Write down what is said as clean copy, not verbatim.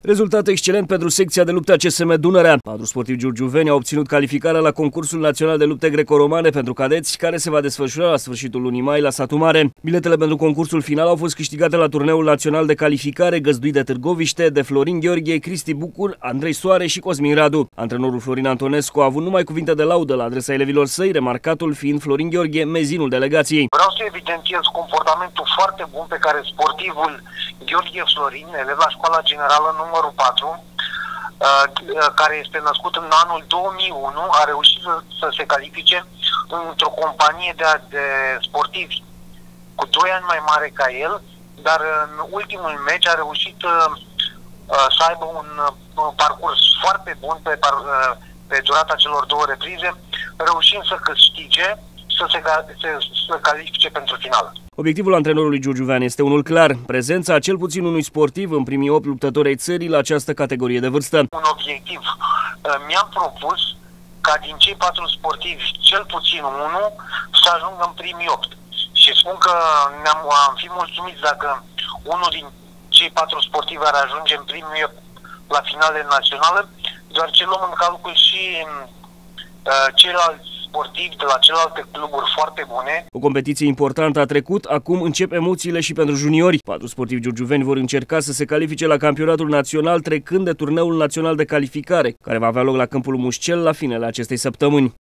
Rezultat excelent pentru secția de lupte a CSM Dunărea. 4 sportivi giurgiuveni au obținut calificarea la concursul național de lupte greco-romane pentru cadeți, care se va desfășura la sfârșitul lunii mai la Satu Mare. Biletele pentru concursul final au fost câștigate la turneul național de calificare găzduit de Târgoviște, de Florin Gheorghe, Cristi Bucur, Andrei Soare și Cosmin Radu. Antrenorul Florin Antonescu a avut numai cuvinte de laudă la adresa elevilor săi, remarcatul fiind Florin Gheorghe, mezinul delegației. Vreau să evidențiez comportamentul foarte bun pe care sportivul Gheorghe Florin, elev la școala generală numărul 4, care este născut în anul 2001, a reușit să se califice într-o companie de sportivi cu 2 ani mai mare ca el, dar în ultimul meci a reușit să aibă un parcurs foarte bun pe durata celor 2 reprize, reușind să câștige să califice pentru finală. Obiectivul antrenorului giurgiuvean este unul clar, prezența a cel puțin unui sportiv în primii 8 luptători ai țării la această categorie de vârstă. Un obiectiv. Mi-am propus ca din cei 4 sportivi, cel puțin unul să ajungă în primii 8. Și spun că am fi mulțumiți dacă unul din cei 4 sportivi ar ajunge în primii 8 la finale naționale, doar ce luăm în calcul și ceilalți sportivi de la celelalte cluburi foarte bune. O competiție importantă a trecut, acum încep emoțiile și pentru juniori. 4 sportivi giurgiuveni vor încerca să se califice la campionatul național trecând de turneul național de calificare, care va avea loc la Câmpul Mușcel la finele acestei săptămâni.